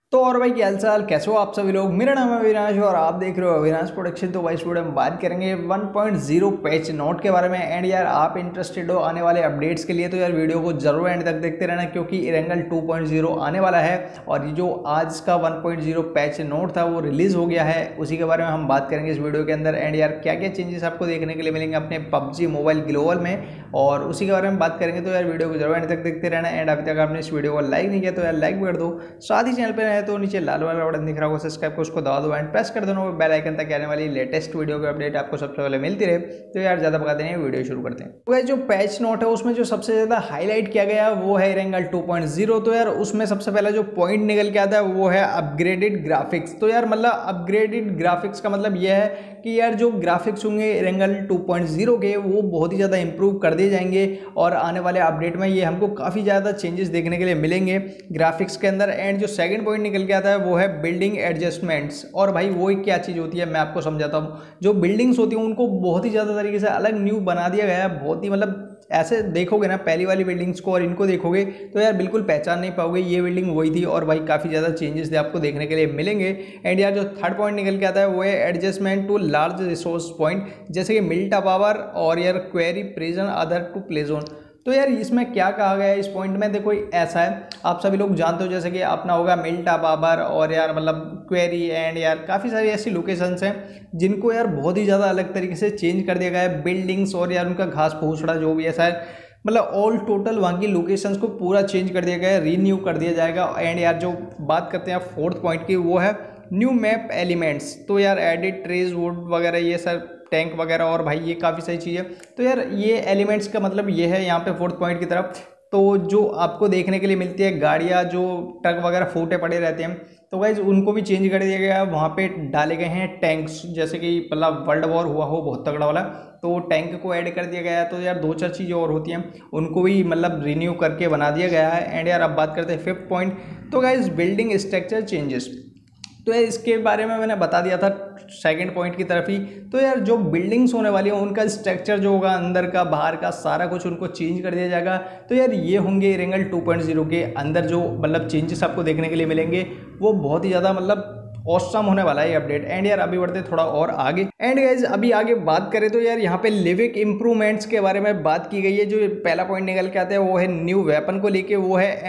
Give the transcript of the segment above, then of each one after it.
तो और भाई क्या हालचाल, कैसे हो आप सभी लोग। मेरा नाम है अविनाश और आप देख रहे हो अविनाश प्रोडक्शन। तो भाई इस वीडियो में बात करेंगे 1.0 पैच नोट के बारे में। एंड यार आप इंटरेस्टेड हो आने वाले अपडेट्स के लिए तो यार वीडियो को जरूर एंड तक देखते रहना, क्योंकि इरेंगल 2.0 आने वाला है और ये जो आज का 1.0 पैच नोट था वो रिलीज हो गया है, उसी के बारे में हम बात करेंगे इस वीडियो के अंदर। एंड यार क्या क्या चेंजेस आपको देखने के लिए मिलेंगे अपने पबजी मोबाइल ग्लोबल में, और उसी के बारे में बात करेंगे। तो यार वीडियो को जरूर एंड तक देखते रहना। एंड अभी तक आपने इस वीडियो को लाइक नहीं किया तो यार लाइक भी कर दो। साथ ही चैनल पर तो नीचे लाल वाला बटन दिख रहा होगा सब्सक्राइब को, उसको दबा दो एंड प्रेस कर देना बेल आइकन, ताकि आने वाली लेटेस्ट वीडियो की अपडेट आपको सबसे पहले मिलती रहे। तो यार ज़्यादा बता देंगे, वीडियो शुरू करते हैं। तो जो पैच नोट है उसमें जो सबसे ज़्यादा हाईलाइट किया गया वो है इरेंगल 2.0। तो यार उसमें सबसे पहला जो पॉइंट निकल के आता है वो है अपग्रेडेड ग्राफिक्स। तो यार मतलब अपग्रेडेड ग्राफिक्स का मतलब यह है कि यार जो ग्राफिक्स होंगे इरेंगल 2.0 के वो बहुत ही ज़्यादा इंप्रूव कर दिए जाएंगे और आने वाले अपडेट में ये हमको काफ़ी ज़्यादा चेंजेस देखने के लिए मिलेंगे ग्राफिक्स के अंदर। एंड जो सेकंड पॉइंट निकल के आता है वो है बिल्डिंग एडजस्टमेंट्स। और भाई वो क्या चीज़ होती है मैं आपको समझाता हूँ। जो बिल्डिंग्स होती हैं उनको बहुत ही ज़्यादा तरीके से अलग न्यू बना दिया गया है। बहुत ही मतलब ऐसे देखोगे ना पहली वाली बिल्डिंग्स को और इनको देखोगे तो यार बिल्कुल पहचान नहीं पाओगे ये बिल्डिंग वही थी। और भाई काफ़ी ज़्यादा चेंजेस आपको देखने के लिए मिलेंगे। एंड यार जो थर्ड पॉइंट निकल के आता है वो है adjustment to large resource point, जैसे कि मिल्टा पावर और यार query prison other to play zone. तो यार इसमें क्या कहा गया है इस पॉइंट में, देखो ऐसा है आप सभी लोग जानते हो जैसे कि अपना होगा मिल्टा पावर और यार मतलब क्वेरी एंड यार काफ़ी सारी ऐसी लोकेशंस हैं जिनको यार बहुत ही ज़्यादा अलग तरीके से चेंज कर दिया गया है। बिल्डिंग्स और यार उनका घास फूसड़ा जो भी ऐसा है, मतलब ऑल टोटल वहाँ की लोकेशंस को पूरा चेंज कर दिया गया है, रीन्यू कर दिया जाएगा। एंड यार जो बात करते हैं फोर्थ पॉइंट की वो है न्यू मैप एलिमेंट्स। तो यार एडिट ट्रेज वुड वगैरह ये सब टैंक वगैरह और भाई ये काफ़ी सारी चीज़ें। तो यार ये एलिमेंट्स का मतलब ये है यहाँ पे फोर्थ पॉइंट की तरफ। तो जो आपको देखने के लिए मिलती है गाड़ियाँ जो ट्रक वगैरह फूटे पड़े रहते हैं, तो गाइज उनको भी चेंज कर दिया गया है। वहाँ पे डाले गए हैं टैंक्स, जैसे कि मतलब वर्ल्ड वॉर हुआ हो बहुत तगड़ा वाला, तो टैंक को ऐड कर दिया गया है। तो यार दो चार चीज़ें और होती हैं उनको भी मतलब रिन्यू करके बना दिया गया है। एंड यार अब बात करते हैं फिफ्थ पॉइंट। तो गाइज बिल्डिंग स्ट्रक्चर चेंजेस। तो यार इसके बारे में मैंने बता दिया था सेकंड पॉइंट की तरफ ही। तो यार जो बिल्डिंग्स होने वाली हैं उनका स्ट्रक्चर जो होगा अंदर का बाहर का सारा कुछ उनको चेंज कर दिया जाएगा। तो यार ये होंगे इरेंगल 2.0 के अंदर जो मतलब चेंजेस आपको देखने के लिए मिलेंगे, वो बहुत ही ज़्यादा मतलब ऑसम होने वाला है ये अपडेट। एंड यार अभी बढ़ते थोड़ा और आगे। एंड गाइज अभी आगे बात करें तो यार यहाँ पे लिविक इंप्रूवमेंट्स के बारे में बात की गई है। जो पहला पॉइंट निकल के आता है वो है न्यू वेपन को लेके, वो है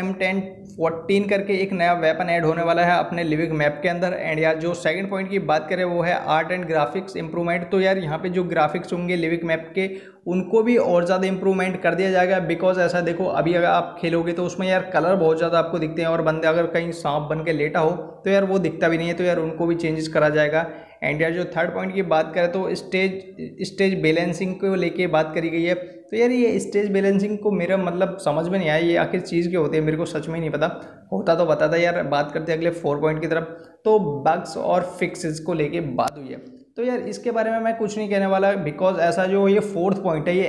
M1014 करके एक नया वेपन ऐड होने वाला है अपने लिविक मैप के अंदर। एंड यार जो सेकंड पॉइंट की बात करें वो है आर्ट एंड ग्राफिक्स इंप्रूवमेंट। तो यार यहाँ पे जो ग्राफिक्स होंगे लिविक मैप के उनको भी और ज़्यादा इंप्रूवमेंट कर दिया जाएगा। बिकॉज ऐसा देखो अभी अगर आप खेलोगे तो उसमें यार कलर बहुत ज़्यादा आपको दिखते हैं और बंदे अगर कहीं सांप बन के लेटा हो तो यार वो दिखता भी नहीं है। तो यार उनको भी चेंजेस करा जाएगा। एंड यार जो थर्ड पॉइंट की बात करें तो स्टेज बैलेंसिंग को लेके बात करी गई है। तो यार ये स्टेज बैलेंसिंग को मेरा मतलब समझ में नहीं आया ये आखिर चीज़ के होते हैं, मेरे को सच में नहीं पता। होता तो पता था यार। बात करते हैं अगले 4 पॉइंट की तरफ। तो बग्स और फिक्सेस को लेके बात हुई है। तो यार इसके बारे में मैं कुछ नहीं कहने वाला, बिकॉज ऐसा जो ये फोर्थ पॉइंट है ये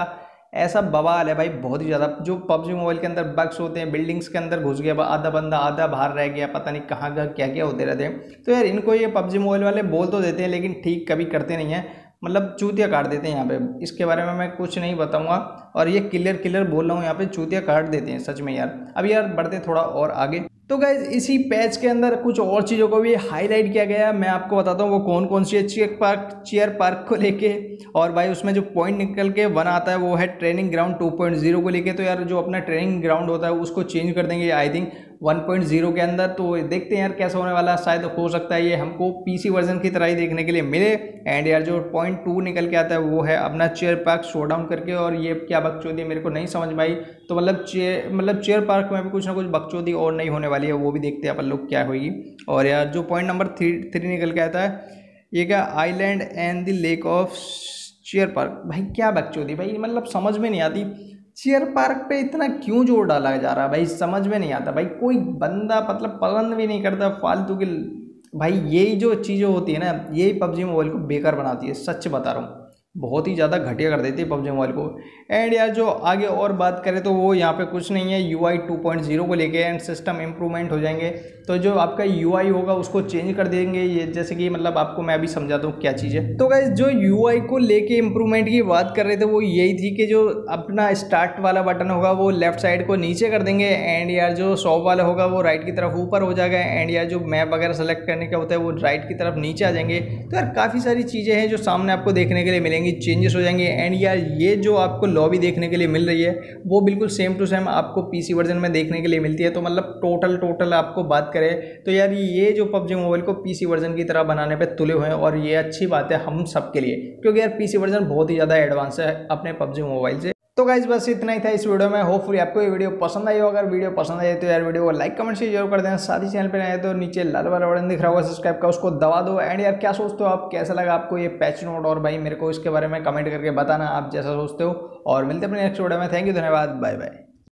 ऐसा बवाल है भाई बहुत ही ज़्यादा। जो पबजी मोबाइल के अंदर बग्स होते हैं, बिल्डिंग्स के अंदर घुस गया आधा बंदा आधा बाहर रह गया, पता नहीं कहाँ का क्या क्या होते रहते हैं। तो यार इनको ये पबजी मोबाइल वाले बोल तो देते हैं लेकिन ठीक कभी करते नहीं हैं, मतलब चूतिया काट देते हैं यहाँ पे। इसके बारे में मैं कुछ नहीं बताऊंगा और ये क्लियर बोल रहा हूँ, यहाँ पे चूतिया काट देते हैं सच में यार। अब यार बढ़ते थोड़ा और आगे। तो गाइज इसी पैच के अंदर कुछ और चीज़ों को भी हाईलाइट किया गया है, मैं आपको बताता हूँ वो कौन कौन सी है। चेयर पार्क को लेके, और भाई उसमें जो पॉइंट निकल के वन आता है वो है ट्रेनिंग ग्राउंड 2.0 को लेके। तो यार जो अपना ट्रेनिंग ग्राउंड होता है उसको चेंज कर देंगे आई थिंक 1.0 के अंदर। तो देखते हैं यार कैसा होने वाला है। शायद हो सकता है ये हमको पीसी वर्जन की तरह ही देखने के लिए मिले। एंड यार जो पॉइंट 2 निकल के आता है वो है अपना चेयर पार्क शोडाउन करके, और ये क्या बकचोदी मेरे को नहीं समझ में आई। तो मतलब चेयर पार्क में भी कुछ ना कुछ बकचोदी और नहीं होने वाली है, वो भी देखते हैं अपन लोग क्या होगी। और यार जो पॉइंट नंबर 3 निकल के आता है ये क्या island and the lake of chair park. भाई क्या बकचोदी भाई, मतलब समझ में नहीं आती। चेयर पार्क पे इतना क्यों जोर डाला जा रहा है भाई, समझ में नहीं आता भाई। कोई बंदा मतलब पसंद भी नहीं करता फालतू की। भाई यही जो चीज़ें होती है ना यही पबजी मोबाइल को बेकार बनाती है, सच बता रहा हूँ। बहुत ही ज़्यादा घटिया कर देती है पबजी मोबाइल को। एंड यार जो आगे और बात करें तो वो यहाँ पे कुछ नहीं है, UI 2.0 को लेके एंड सिस्टम इम्प्रूवमेंट हो जाएंगे। तो जो आपका UI होगा उसको चेंज कर देंगे, ये जैसे कि मतलब आपको मैं अभी समझाता हूँ क्या चीज़ है। तो गाइस जो UI को लेके इम्प्रूवमेंट की बात कर रहे थे वो यही थी कि जो अपना स्टार्ट वाला बटन होगा वो लेफ्ट साइड को नीचे कर देंगे, एंड यार जो शॉप वाला होगा वो राइट की तरफ ऊपर हो जाएगा, एंड यार जो मैप वगैरह सेलेक्ट करने का होता है वो राइट की तरफ नीचे आ जाएंगे। तो यार काफ़ी सारी चीज़ें हैं जो सामने आपको देखने के लिए मिलेंगी, चेंजेस हो जाएंगे। एंड यार ये जो आपको लॉबी देखने के लिए मिल रही है वो बिल्कुल सेम टू सेम आपको PC वर्जन में देखने के लिए मिलती है। तो मतलब टोटल आपको बात करें तो यार ये जो पबजी मोबाइल को PC वर्जन की तरह बनाने पे तुले हुए हैं, और ये अच्छी बात है हम सब के लिए, क्योंकि यार PC वर्जन बहुत ही ज़्यादा एडवांस है अपने पबजी मोबाइल से। तो गाइज बस इतना ही था इस वीडियो में। होपफुली आपको ये वीडियो पसंद आई हो। अगर वीडियो पसंद आई तो यार वीडियो को लाइक कमेंट से जरूर कर देना। साथ ही चैनल पे नए तो नीचे लाल वाला बटन दिख रहा होगा सब्सक्राइब का, उसको दबा दो। एंड यार क्या सोचते हो आप, कैसा लगा आपको ये पैच नोट, और भाई मेरे को इसके बारे में कमेंट करके बताना आप जैसा सोचते हो। और मिलते हैं अपने नेक्स्ट वीडियो में। थैंक यू, धन्यवाद, बाय बाय।